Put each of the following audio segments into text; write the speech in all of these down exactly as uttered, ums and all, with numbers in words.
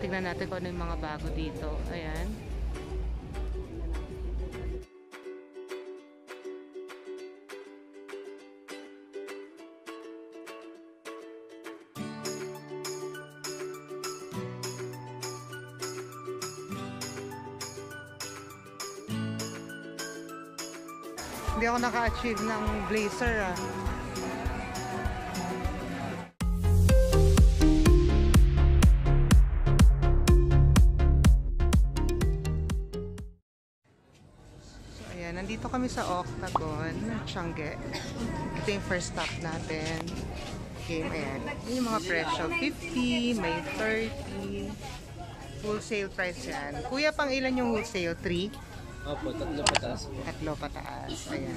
Tignan natin kung ano yung mga bago dito. Ayan. Hindi ako naka-achieve ng blazer ah. So ayan, nandito kami sa Octagon, Tiange. Ito yung first stop natin. Okay, ayan. Yung mga presyo, fifty, may thirty. Wholesale price yan. Kuya, pang ilan yung wholesale? three? Opo, tatlo pataas. Tatlo pataas. Ayan.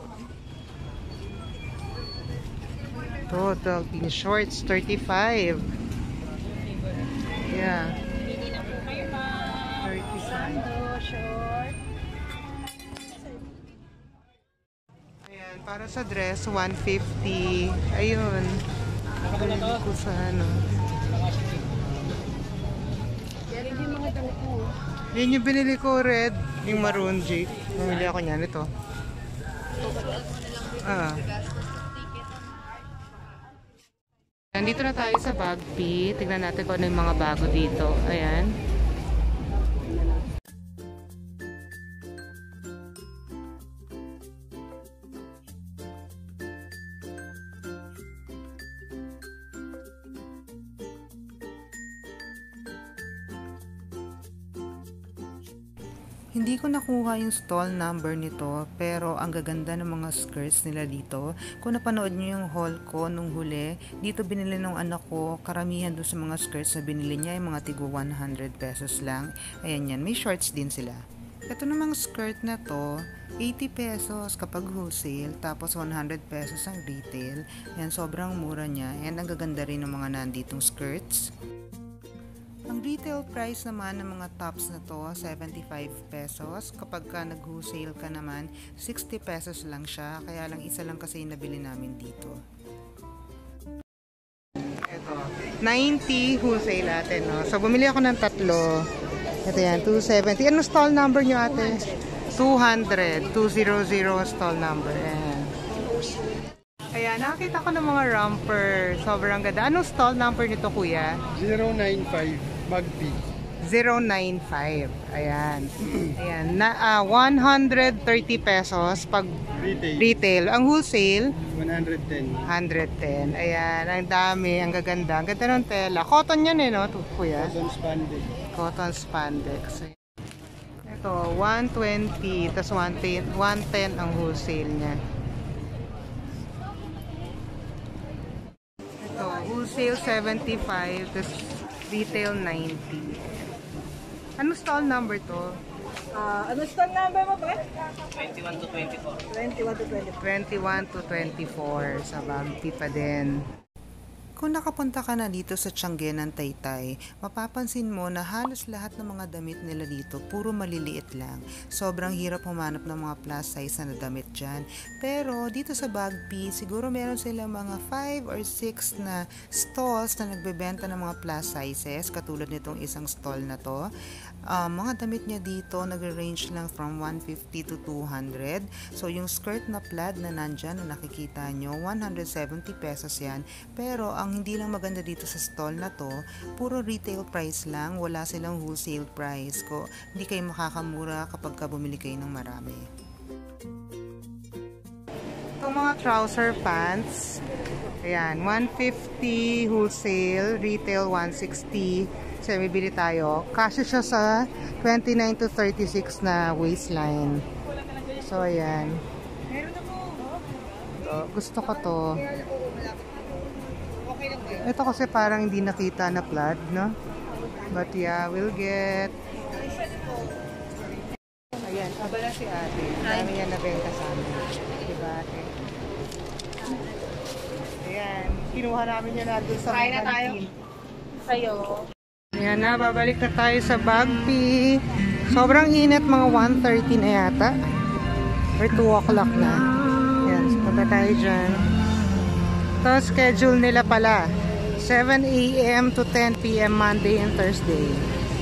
Total in shorts, thirty-five. Yeah. thirty-five. Ayan, para sa dress, one fifty. Ayun. Ayun ko sa ano. Yan yung binili ko, red. Yung maroon jeep. Bumili ako niyan. Ito. Ah. Nandito na tayo sa Bagpi. Tignan natin kung ano yung mga bago dito. Ayan. Hindi ko nakuha yung stall number nito, pero ang gaganda ng mga skirts nila dito. Kung napanood nyo yung haul ko nung huli, dito binili ng anak ko, karamihan doon sa mga skirts na binili niya, yung mga tigo one hundred pesos lang. Ayan yan, may shorts din sila. Ito namang skirt na to, eighty pesos kapag wholesale, tapos one hundred pesos ang retail. Yan, sobrang mura niya. Yan, ang gaganda rin ng mga nanditong skirts. Ang retail price naman ng mga tops na to, seventy-five pesos. Kapag ka nag-wholesale ka naman, sixty pesos lang siya. Kaya lang isa lang kasi yung nabili namin dito. Ito, ninety wholesale natin, no? So, bumili ako ng tatlo. Ito yan, two seventy. Ano stall number nyo, ate? two hundred. two hundred stall number. Ayan. Ayan, nakakita ko ng mga romper. Sobrang ganda. Anong stall number nito, kuya? zero nine five. Bagpi. zero nine five. Ayan. Ayan. Na, uh, one hundred thirty pesos pag Retail. retail. Ang wholesale? one hundred ten. one hundred ten. Ayan. Ang dami. Ang gaganda. Ang ganda ng tela. Cotton yan eh, no? Kuya? Cotton spandex. Cotton spandex. Ito, one twenty. Tapos one ten ang wholesale niya. Ito, wholesale seventy-five. Tapos retail ninety. Ano stall number to? Uh, ano stall number mo ba? twenty-one to twenty-four. twenty-one to twenty-four. twenty-one to twenty-four. Sa Bagpi pa din. Kung nakapunta ka na dito sa Tiange ng Taytay, mapapansin mo na halos lahat ng mga damit nila dito puro maliliit lang. Sobrang hirap humanap ng mga plus size na damit dyan. Pero dito sa Bagpi, siguro meron silang mga five or six na stalls na nagbebenta ng mga plus sizes, katulad nitong isang stall na to. Uh, mga damit niya dito nag-range lang from one fifty to two hundred. So yung skirt na plaid na nandyan na nakikita nyo, one hundred seventy pesos yan. Pero ang hindi lang maganda dito sa stall na to, puro retail price lang, wala silang wholesale price. Ko, hindi kayo makakamura kapag ka bumili kayo ng marami. Itong mga trouser pants, ayan, one fifty wholesale, retail one sixty. So, bibili tayo. Kasya siya sa twenty-nine to thirty-six na waistline. So, ayan. So, gusto ko to. Ito kasi parang hindi nakita na plaid, no? But yeah, we'll get. Ayan, abala si ate. Dami yan nabenta sa amin. Diba, ate? Ayan, kinuha namin yan natin sa Kain na tayo. Sa'yo. Ayan na, babalik na tayo sa Bagpi. Sobrang init, mga one thirty na yata. Or two o'clock na. Ayan, punta tayo dyan. Ito, schedule nila pala. seven a m to ten p m Monday and Thursday.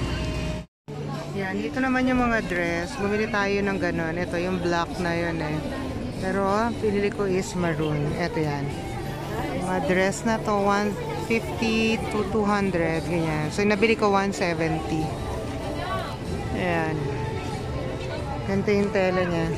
Yan, dito naman yung mga dress. Bumili tayo ng ganon. Ito yung black na yun eh. Pero pinili ko is maroon. Ito yan. Mga dress na to, one fifty to two hundred. Ganyan. So nabili ko one seventy. Ayan. Ganito yung tela niya.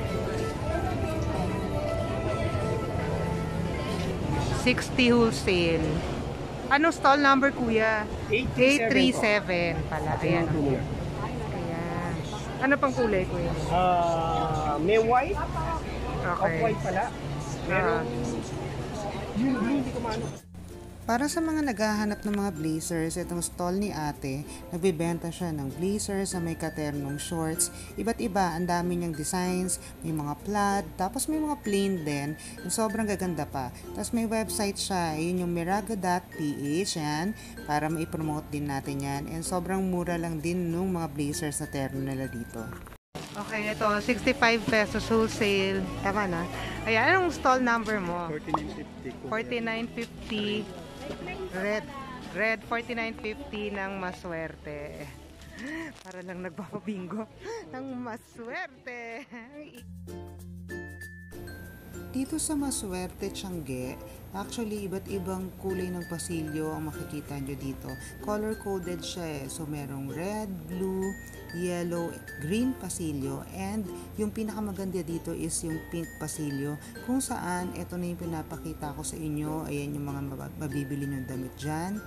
sixty wholesale. Anong stall number, kuya? eight three seven pala. Ayan. Ayan. Ano pang kulay, kuya? Ah, may white. Okay. Off-white pala. Meron. Yun, yun, hindi ko maano. Para sa mga naghahanap ng mga blazers, itong stall ni ate, nagbibenta siya ng blazers sa may katernong shorts. Iba't iba, ang dami niyang designs, may mga plaid, tapos may mga plain din. Yung sobrang gaganda pa. Tapos may website siya, yun yung miraga dot p h yan, para maipromote din natin yan. And sobrang mura lang din nung mga blazers na terno nila dito. Okay, ito, sixty-five pesos wholesale. Tama na. Ayan, anong stall number mo? forty-nine fifty. forty-nine fifty. Red. Red forty-nine fifty ng maswerte. Para lang nagpapabingo ng maswerte. Dito sa Maswerte, Tiangge, actually iba't ibang kulay ng pasilyo ang makikita nyo dito. Color-coded siya eh. So merong red, blue, yellow, green pasilyo, and yung pinakamaganda dito is yung pink pasilyo, kung saan ito na yung pinapakita ko sa inyo. Ayan yung mga mabibili nyong damit dyan.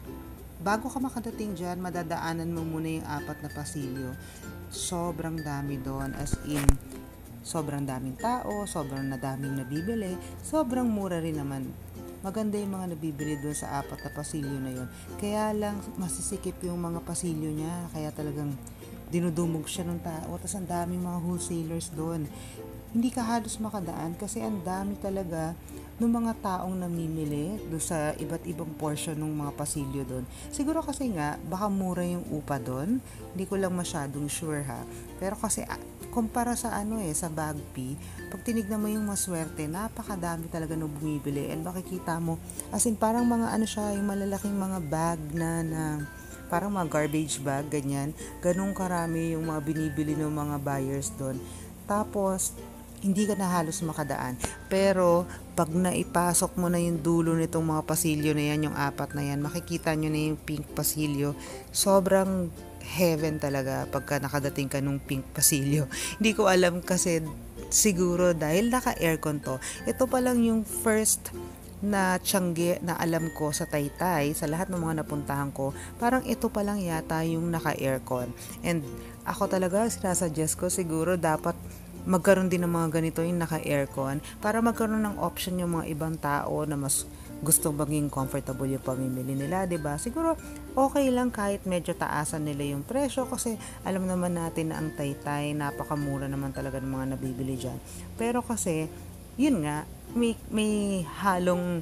Bago ka makadating dyan, madadaanan mo muna yung apat na pasilyo. Sobrang dami doon, as in sobrang daming tao, sobrang nadaming nabibili, sobrang mura rin naman. Maganda yung mga nabibili doon sa apat na pasilyo na yun. Kaya lang masisikip yung mga pasilyo niya, kaya talagang dinudumog siya ng tao. Tapos ang daming mga wholesalers doon. Hindi ka halos makadaan kasi ang dami talaga ng mga taong namimili doon sa iba't ibang portion ng mga pasilyo doon. Siguro kasi nga, baka mura yung upa doon. Hindi ko lang masyadong sure ha. Pero kasi kumpara sa ano eh, sa Bagpi, pag tinignan mo yung Maswerte, napakadami talaga nung bumibili. And makikita mo, as in parang mga ano siya, yung malalaking mga bag na, na parang mga garbage bag, ganyan. Ganun karami yung mga binibili ng mga buyers doon. Tapos, hindi ka na halos makadaan. Pero, pag naipasok mo na yung dulo nitong mga pasilyo na yan, yung apat na yan, makikita nyo na yung pink pasilyo. Sobrang heaven talaga pagka nakadating ka nung pink pasilyo. Hindi ko alam kasi siguro dahil naka-aircon to. Ito pa lang yung first na Tiangge na alam ko sa Taytay, sa lahat ng mga napuntahan ko, parang ito pa lang yata yung naka-aircon. And ako talaga sinasuggest ko siguro dapat magkaroon din ng mga ganito yung naka-aircon para magkaroon ng option yung mga ibang tao na mas gusto maging comfortable yung pamimili nila, 'di ba? Siguro okay lang kahit medyo taasan nila yung presyo kasi alam naman natin na ang Taytay napakamura naman talaga ng mga nabibili diyan. Pero kasi yun nga, may may halong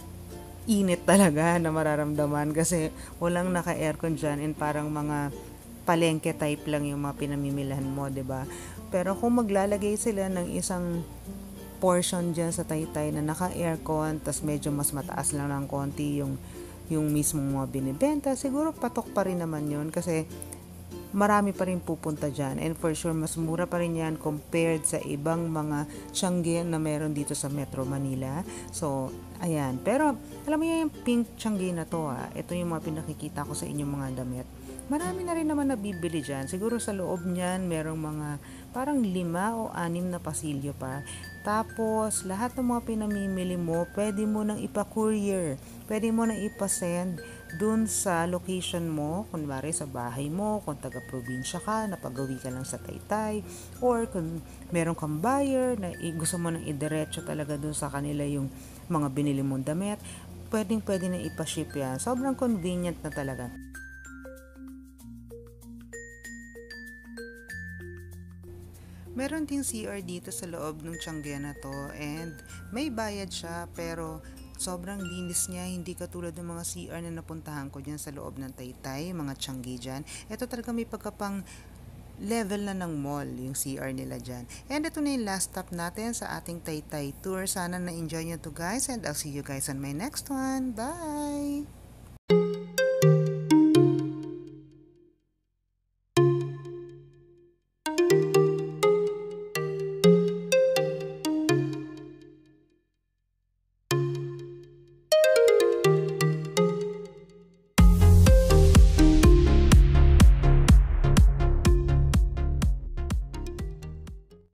init talaga na mararamdaman kasi walang naka-aircon diyan and parang mga palengke type lang yung mga pinamimilahan mo, 'di ba? Pero kung maglalagay sila ng isang portion dyan sa Taytay na naka-aircon, tas medyo mas mataas lang ng konti yung, yung mismong mga binibenta, siguro patok pa rin naman yun kasi marami pa rin pupunta dyan. And for sure, mas mura pa rin yan compared sa ibang mga Tiangge na meron dito sa Metro Manila. So, ayan. Pero, alam mo yan, yung pink Tiangge na to ha. Ito yung mga pinakikita ko sa inyong mga damit. Marami na rin naman nabibili dyan. Siguro sa loob niyan, merong mga parang lima o anim na pasilyo pa. Tapos, lahat ng mga pinamimili mo, pwede mo nang ipa-courier. Pwede mo nang ipasend dun sa location mo, kunwari sa bahay mo, kung taga-probinsya ka, napagawi ka lang sa Taytay, or kung meron kang buyer na gusto mo nang idiretso talaga dun sa kanila yung mga binili mong damit, pwedeng pwede na ipaship yan. Sobrang convenient na talaga. Meron ding C R dito sa loob ng Tiangge na to and may bayad siya pero sobrang linis niya, hindi katulad ng mga C R na napuntahan ko dyan sa loob ng Taytay, mga Tiangge dyan. Ito talaga may pagkapang level na ng mall yung C R nila dyan. And ito na yung last stop natin sa ating Taytay tour. Sana na-enjoy nyo to guys and I'll see you guys on my next one. Bye!